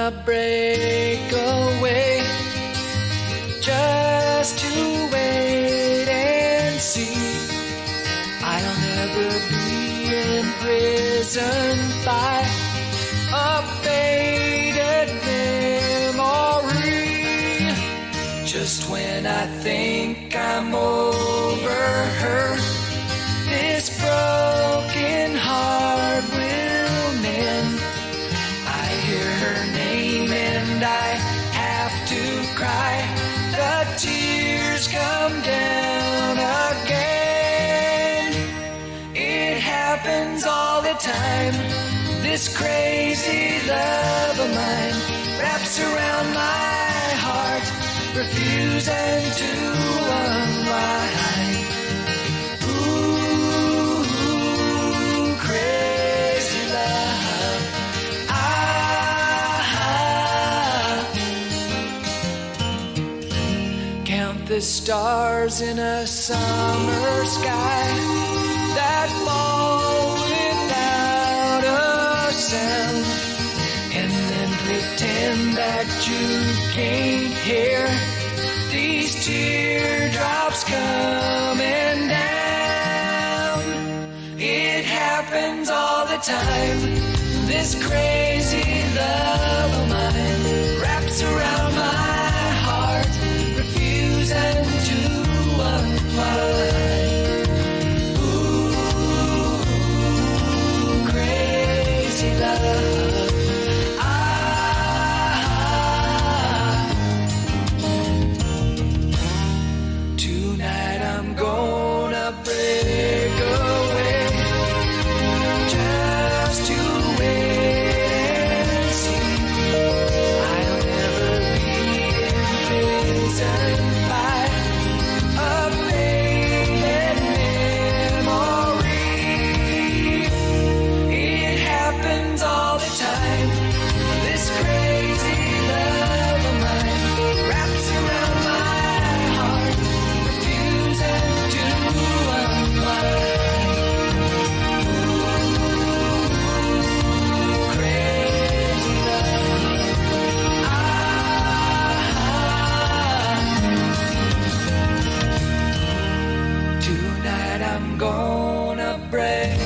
gonna break away just to wait and see. I'll never be imprisoned by a faded memory. Just when I think I'm over her, this broken heart will mend. I hear her name and I have to cry. The tears come down again. It happens all the time. This crazy love of mine wraps around my heart, refusing to unwind. Ooh, crazy love. Count the stars in a summer sky that fall without a sound, and then pretend that you can't hear these teardrops coming down. It happens all the time. This crazy love of mine wraps around my heart, refusing to unwind. Ooh, crazy love. Tonight I'm gonna break away just to wait and see. I'll never be imprisoned by a faded memory. It happens all the time. This crazy love of mine wraps around my heart, refusing to unwind. Ooh, crazy love. Tonight I'm gonna break